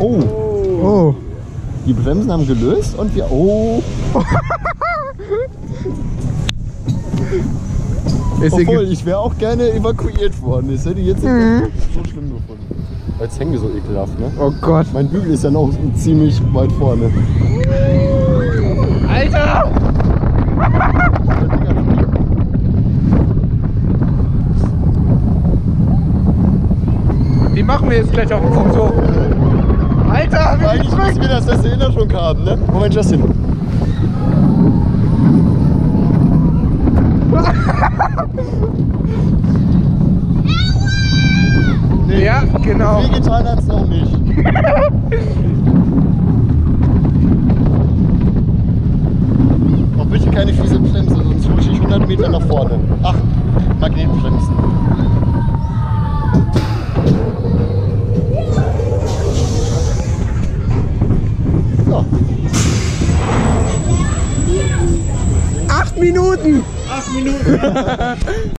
Oh. Oh. Die Bremsen haben gelöst und wir... Oh. Obwohl, ich wäre auch gerne evakuiert worden. Das hätte ich jetzt nicht so schlimm gefunden. Jetzt hängen wir so ekelhaft, ne? Oh Gott. Mein Bügel ist ja noch ziemlich weit vorne. Alter! Die machen wir jetzt gleich auf dem Foto. Alter! Eigentlich müssen wir das Erinnerung haben, ne? Moment, Justin. Nee, ja, genau. Wehgetan hat's noch nicht. Auch bitte keine fiese Bremse, sonst rutsche ich 100 Meter nach vorne. Ach, Magnetbremsen. So. 8 Minuten! 8 Minuten!